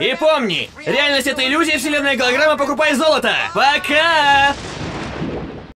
И помни, реальность это иллюзия, вселенная голограмма, покупай золото. Пока!